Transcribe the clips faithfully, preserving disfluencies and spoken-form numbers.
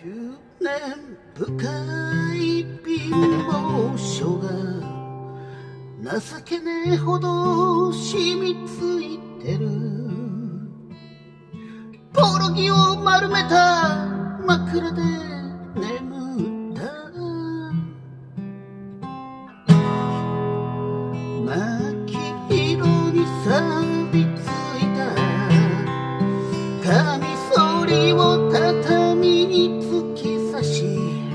執念深い貧乏症が情けねえほど染みついてる。ポロギを丸めた枕で眠った真黄色に錆びついたカミソリを畳に突き刺し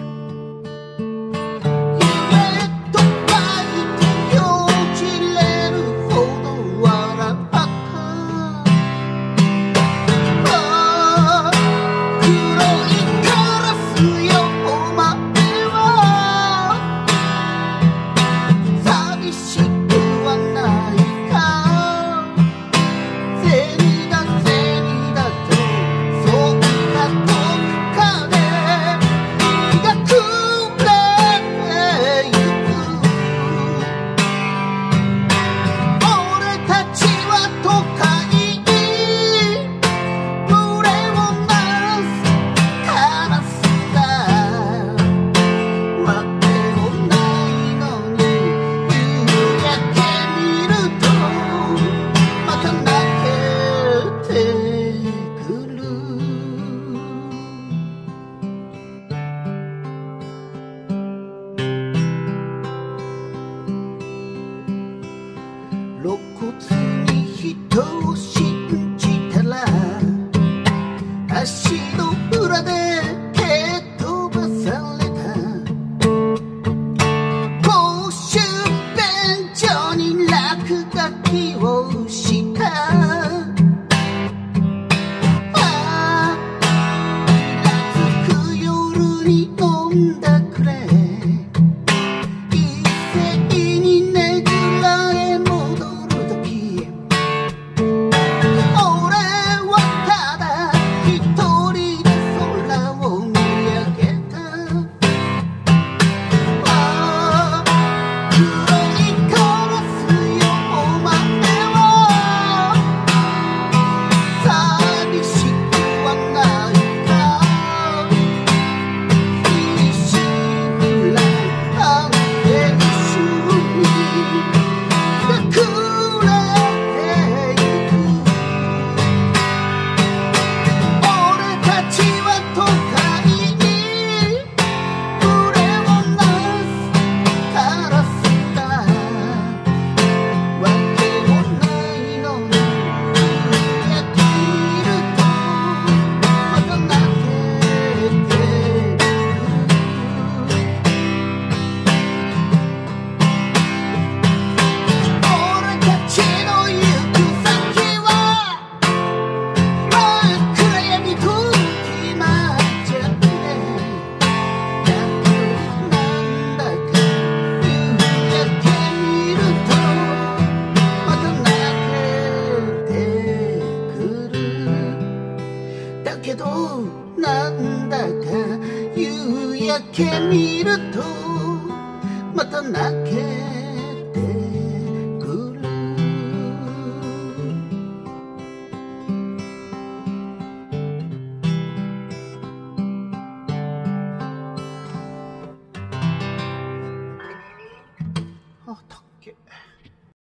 露骨に人を信じたら足の裏で蹴飛ばされた。公衆便所に落書きをしたああイラつく夜に飲んだくれだけどなんだか夕焼け見るとまた泣け